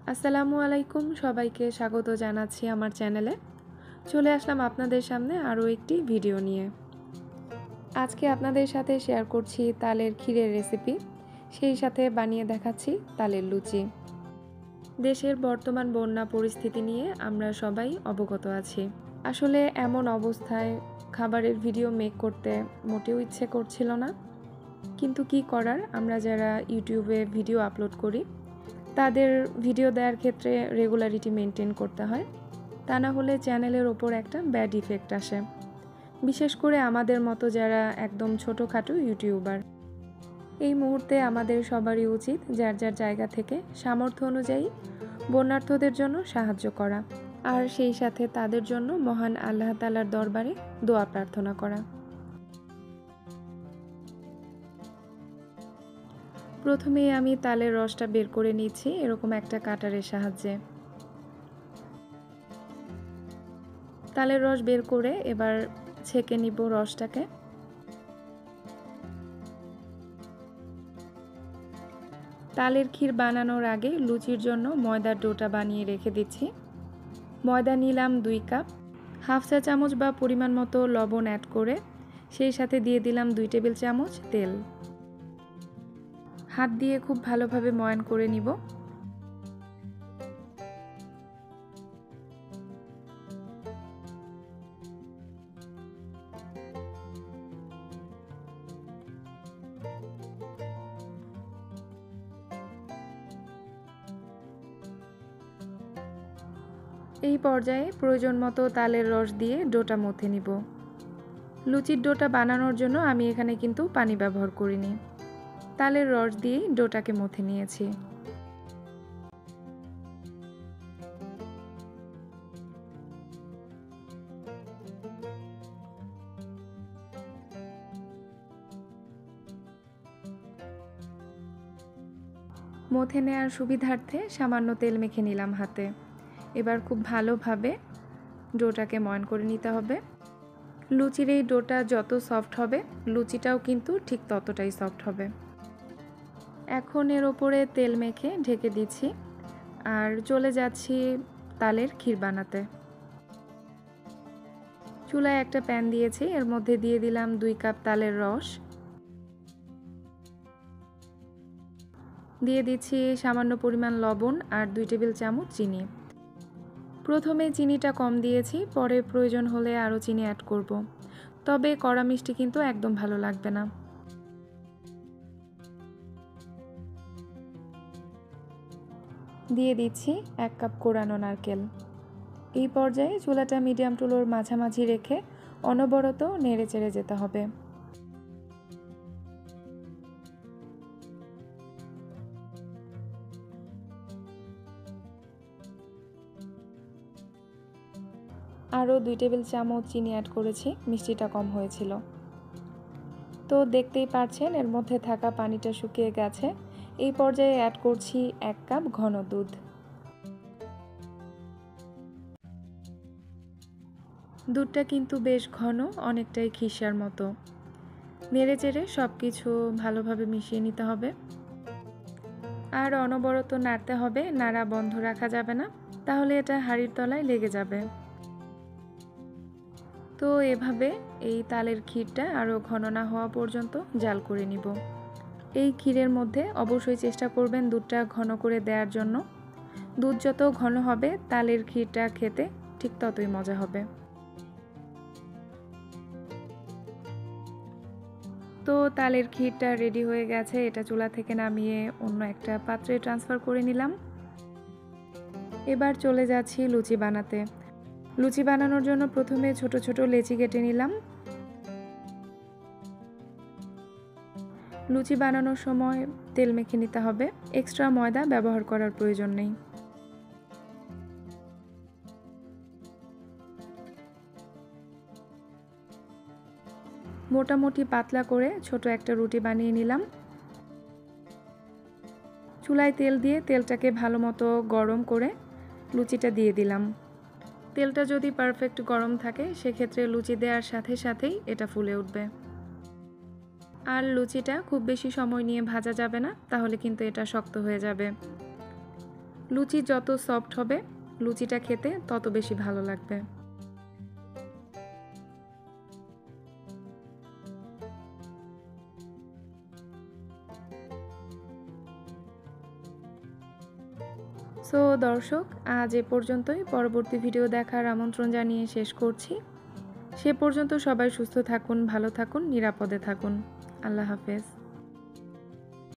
আসসালামু আলাইকুম, সবাইকে স্বাগত জানাচ্ছি আমার চ্যানেলে। চলে আসলাম আপনাদের সামনে আরও একটি ভিডিও নিয়ে। আজকে আপনাদের সাথে শেয়ার করছি তালের ক্ষীরের রেসিপি, সেই সাথে বানিয়ে দেখাচ্ছি তালের লুচি। দেশের বর্তমান বন্যা পরিস্থিতি নিয়ে আমরা সবাই অবগত আছি। আসলে এমন অবস্থায় খাবারের ভিডিও মেক করতে মোটেও ইচ্ছে করছিল না, কিন্তু কি করার, আমরা যারা ইউটিউবে ভিডিও আপলোড করি তাদের ভিডিও দেওয়ার ক্ষেত্রে রেগুলারিটি মেনটেন করতে হয়, তা না হলে চ্যানেলের ওপর একটা ব্যাড ইফেক্ট আসে, বিশেষ করে আমাদের মতো যারা একদম ছোটোখাটো ইউটিউবার। এই মুহূর্তে আমাদের সবারই উচিত যার যার জায়গা থেকে সামর্থ্য অনুযায়ী বন্যার্থদের জন্য সাহায্য করা, আর সেই সাথে তাদের জন্য মহান আল্লাহ তাআলার দরবারে দোয়া প্রার্থনা করা। প্রথমেই আমি তালের রসটা বের করে নিচ্ছি এরকম একটা কাটারের সাহায্যে। তালের রস বের করে এবার ছেঁকে নিব রসটাকে। তালের ক্ষীর বানানোর আগে লুচির জন্য ময়দার ডোটা বানিয়ে রেখে দিচ্ছি। ময়দা নিলাম 2 কাপ, হাফ চা চামচ বা পরিমাণ মতো লবণ অ্যাড করে সেই সাথে দিয়ে দিলাম 2 টেবিল চামচ তেল। হাত দিয়ে খুব ভালোভাবে ময়ান করে নিব। এই পর্যায়ে প্রয়োজন মতো তালের রস দিয়ে ডোটা মথে নিব। লুচির ডোটা বানানোর জন্য আমি এখানে কিন্তু পানি ব্যবহার করিনি, তালের রস দিয়েই ডোটাকে মথে নিয়েছি। মথে নেওয়ার সুবিধার্থে সামান্য তেল মেখে নিলাম হাতে। এবার খুব ভালোভাবে ডোটাকে ময়ান করে নিতে হবে। লুচির এই ডোটা যত সফট হবে লুচিটাও কিন্তু ঠিক ততটাই সফট হবে। এখন এর ওপরে তেল মেখে ঢেকে দিচ্ছি আর চলে যাচ্ছি তালের ক্ষীর বানাতে। চুলায় একটা প্যান দিয়েছি, এর মধ্যে দিয়ে দিলাম 2 কাপ তালের রস, দিয়ে দিচ্ছি সামান্য পরিমাণ লবণ আর 2 টেবিল চামচ চিনি। প্রথমে চিনিটা কম দিয়েছি, পরে প্রয়োজন হলে আরও চিনি অ্যাড করব, তবে কড়া মিষ্টি কিন্তু একদম ভালো লাগবে না। দিয়ে দিচ্ছি 1 কাপ কোরানো নারকেল। এই পর্যায়ে চুলাটা মিডিয়াম টু লোর মাঝামাঝি রেখে অনবরত নেড়ে চেড়ে যেতে হবে। আরও 2 টেবিল চামচ চিনি অ্যাড করেছি, মিষ্টিটা কম হয়েছিল। তো দেখতেই পাচ্ছেন এর মধ্যে থাকা পানিটা শুকিয়ে গেছে। এই পর্যায়ে অ্যাড করছি 1 কাপ ঘন দুধ। দুধটা কিন্তু বেশ ঘন, অনেকটাই খিসার মতো। নেড়ে চেড়ে সব কিছু ভালোভাবে মিশিয়ে নিতে হবে আর অনবরত নাড়তে হবে, নাড়া বন্ধ রাখা যাবে না, তাহলে এটা হাঁড়ির তলায় লেগে যাবে। তো এভাবে এই তালের ক্ষীরটা আরও ঘন না হওয়া পর্যন্ত জাল করে নিব। এই ক্ষীরের মধ্যে অবশ্যই চেষ্টা করবেন দুধটা ঘন করে দেওয়ার জন্য। দুধ যত ঘন হবে তালের ক্ষীরটা খেতে ঠিক ততই মজা হবে। তো তালের ক্ষীরটা রেডি হয়ে গেছে, এটা চুলা থেকে নামিয়ে অন্য একটা পাত্রে ট্রান্সফার করে নিলাম। এবার চলে যাচ্ছি লুচি বানাতে। লুচি বানানোর জন্য প্রথমে ছোট ছোট লেচি কেটে নিলাম। লুচি বানানোর সময় তেল মেখে নিতে হবে, এক্সট্রা ময়দা ব্যবহার করার প্রয়োজন নেই। মোটামুটি পাতলা করে ছোট একটা রুটি বানিয়ে নিলাম। চুলায় তেল দিয়ে তেলটাকে ভালো মতো গরম করে লুচিটা দিয়ে দিলাম। তেলটা যদি পারফেক্ট গরম থাকে সেক্ষেত্রে লুচি দেওয়ার সাথে সাথেই এটা ফুলে উঠবে। আর লুচিটা খুব বেশি সময় নিয়ে ভাজা যাবে না, তাহলে কিন্তু এটা শক্ত হয়ে যাবে। লুচি যত সফট হবে লুচিটা খেতে তত বেশি ভালো লাগবে। সো দর্শক, আজ এ পর্যন্তই। পরবর্তী ভিডিও দেখার আমন্ত্রণ জানিয়ে শেষ করছি। সে পর্যন্ত সবাই সুস্থ থাকুন, ভালো থাকুন, নিরাপদে থাকুন। আল্লাহ হাফেজ।